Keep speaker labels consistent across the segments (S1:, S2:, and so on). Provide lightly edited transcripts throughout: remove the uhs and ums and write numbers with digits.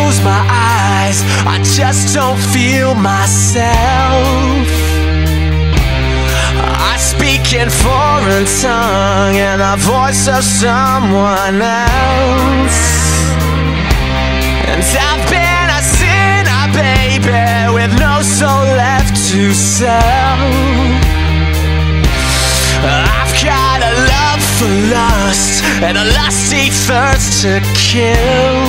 S1: close my eyes, I just don't feel myself. I speak in foreign tongue and the voice of someone else. And I've been a sinner, baby, with no soul left to sell. I've got a love for lust and a lusty thirst to kill.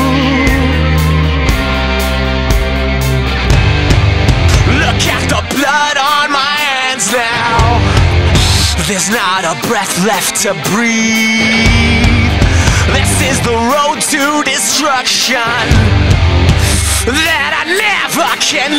S1: Look at the blood on my hands now. There's not a breath left to breathe. This is the road to destruction that I never can